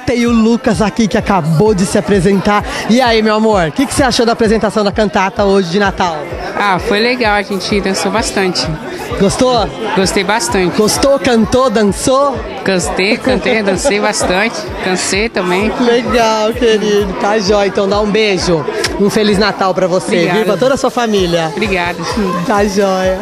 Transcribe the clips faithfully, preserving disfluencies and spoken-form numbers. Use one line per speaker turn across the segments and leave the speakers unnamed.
tem o Lucas aqui que acabou de se apresentar. E aí, meu amor, o que, que você achou da apresentação da cantata hoje de Natal?
Ah, foi legal, a gente dançou bastante.
Gostou?
Gostei bastante.
Gostou, cantou, dançou?
Cantei, cantei, dancei bastante. Cansei também.
Legal, querido. Tá jóia. Então dá um beijo. Um Feliz Natal pra você,
Obrigada.
viu? Pra toda a sua família.
Obrigada.
Tá jóia.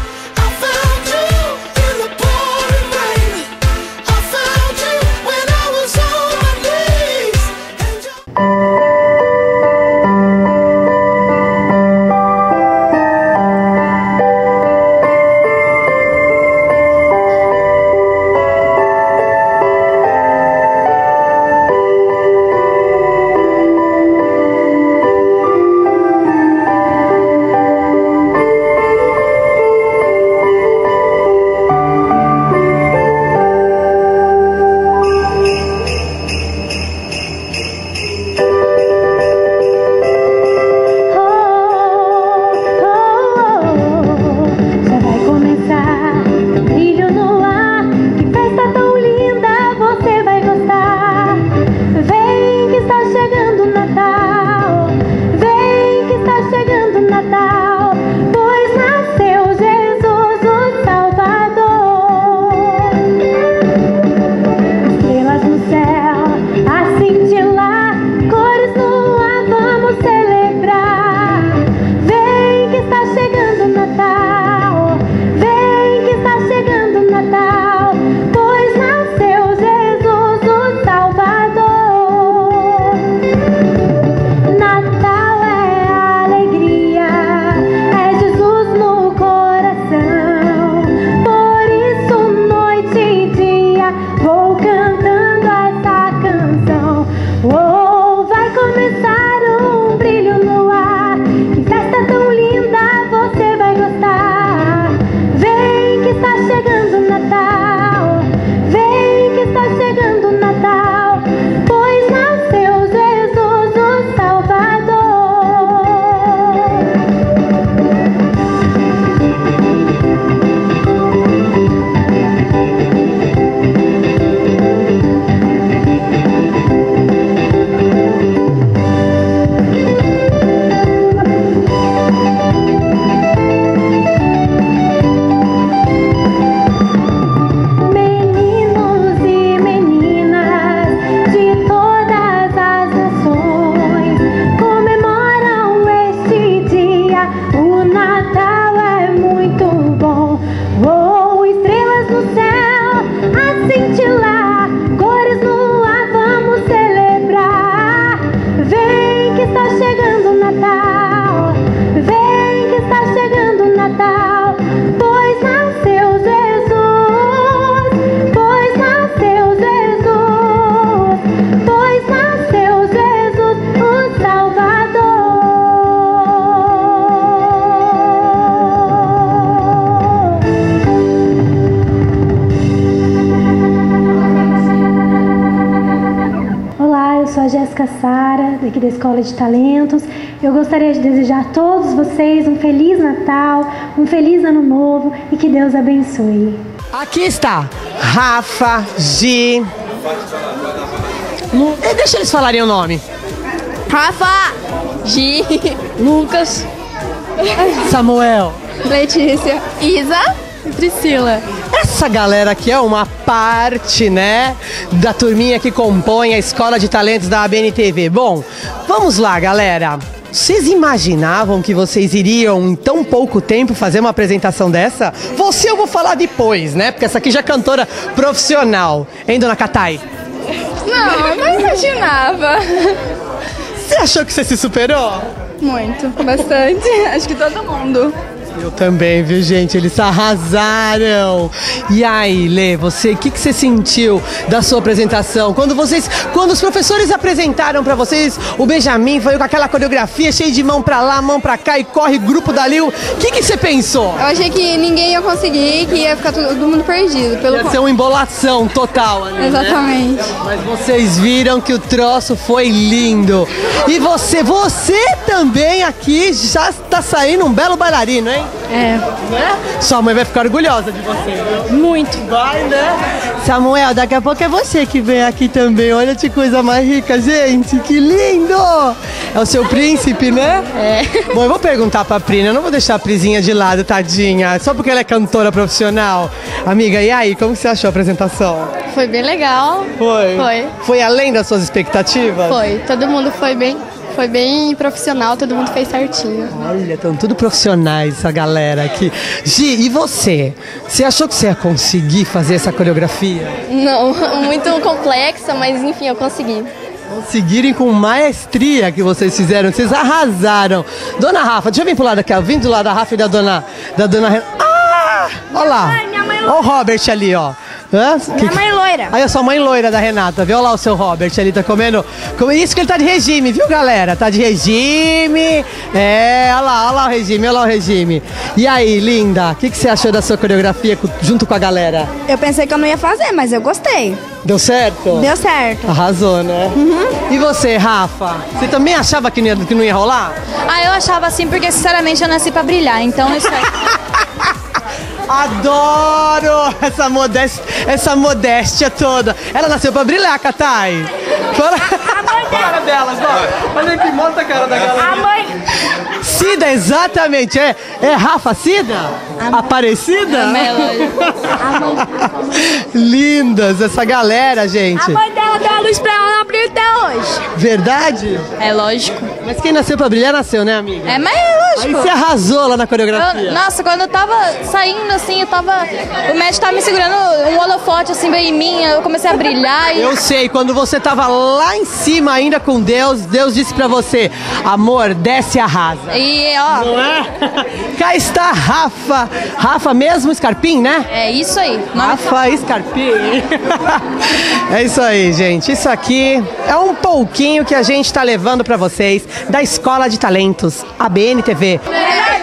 Jéssica Sara, daqui da Escola de Talentos. Eu gostaria de desejar a todos vocês um Feliz Natal, um Feliz Ano Novo e que Deus abençoe.
Aqui está Rafa, Gi... Lu... Deixa eles falarem o nome.
Rafa, Gi, Lucas,
Samuel,
Letícia, Isa e Priscila.
Essa galera aqui é uma parte, né, da turminha que compõe a Escola de Talentos da A B N T V. Bom, vamos lá, galera. Vocês imaginavam que vocês iriam em tão pouco tempo fazer uma apresentação dessa? Você eu vou falar depois, né? Porque essa aqui já é cantora profissional. Hein, dona Catai?
Não, eu não imaginava.
Você achou que você se superou?
Muito, bastante. Acho que todo mundo.
Eu também, viu, gente? Eles arrasaram. E aí, Lê, você, o que, que você sentiu da sua apresentação? Quando vocês, quando os professores apresentaram pra vocês, o Benjamin foi com aquela coreografia cheia de mão pra lá, mão pra cá e corre grupo dali. O que, que você pensou?
Eu achei que ninguém ia conseguir, que ia ficar todo mundo perdido. Pelo
Ia ser uma embolação total ali,
exatamente.
Né? Mas vocês viram que o troço foi lindo. E você, você também aqui já está saindo um belo bailarino, hein? mãe?
É.
Né? Sua mãe vai ficar orgulhosa de você, viu?
Muito.
Vai, né? Samuel, daqui a pouco é você que vem aqui também. Olha que coisa mais rica, gente. Que lindo! É o seu príncipe, né?
É.
Bom, eu vou perguntar pra Pri, né? Eu não vou deixar a Prizinha de lado, tadinha. Só porque ela é cantora profissional. Amiga, e aí? Como você achou a apresentação?
Foi bem legal.
Foi?
Foi.
Foi além das suas expectativas?
Foi. Todo mundo foi bem, foi bem profissional, todo mundo fez certinho.
Olha, estão tudo profissionais essa galera aqui. Gi, e você? Você achou que você ia conseguir fazer essa coreografia?
Não, muito complexa, mas enfim, eu consegui.
Conseguirem com maestria que vocês fizeram, vocês arrasaram. Dona Rafa, deixa eu vir pro lado aqui, ó. Vim do lado da Rafa e da dona, da dona Renata. Ah! Olha lá.
mãe, minha mãe
Olha o Robert ali, ó. Hã?
Minha
Que-
mãe loira.
Aí a sua mãe loira da Renata, viu? Olha lá o seu Robert ali, tá comendo. Como isso que ele tá de regime, viu, galera? Tá de regime. É, olha lá, olha lá o regime, olha lá o regime. E aí, linda, o que, que você achou da sua coreografia co- junto com a galera?
Eu pensei que eu não ia fazer, mas eu gostei.
Deu certo?
Deu certo.
Arrasou, né? E você, Rafa? Você também achava que não ia, que não ia rolar?
Ah, eu achava assim porque, sinceramente, eu nasci pra brilhar, então isso aí...
Adoro essa modéstia, essa modéstia toda. Ela nasceu pra brilhar, Catai. Fala a cara delas, ó. Olha aqui, mostra a cara da galera.
A mãe.
Cida, exatamente. É, é Rafa Cida? Aparecida? Lindas, essa galera, gente.
A mãe dela deu a luz pra ela não abrir até hoje.
Verdade?
É lógico.
Mas quem nasceu pra brilhar, nasceu, né, amiga?
É, mas é
Aí
lógico.
você arrasou lá na coreografia.
Eu- nossa, quando eu tava saindo, assim, eu tava... O médico tava me segurando um holofote, assim, bem em mim, eu comecei a brilhar e...
Eu sei, quando você tava lá em cima ainda com Deus, Deus disse pra você, amor, desce e arrasa.
E, ó,
Não é? Cá está Rafa. Rafa mesmo, Scarpim, né?
é isso aí. Nome
Rafa Scarpim. É isso aí, gente. Isso aqui é um pouquinho que a gente tá levando pra vocês da Escola de Talentos, a B N T V.